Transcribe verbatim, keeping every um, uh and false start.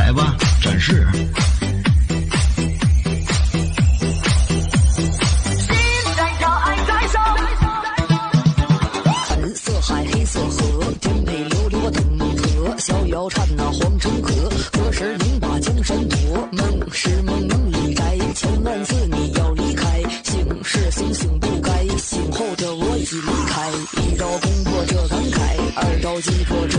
来吧，展示。 蓝色海，黑色河，颠沛流离我等河，逍遥刹那黄成河，何时能把江山夺？梦是梦能理该，千万次你要离开，醒是醒醒不该，醒后的我已离开，一招攻破这感慨，二招击破这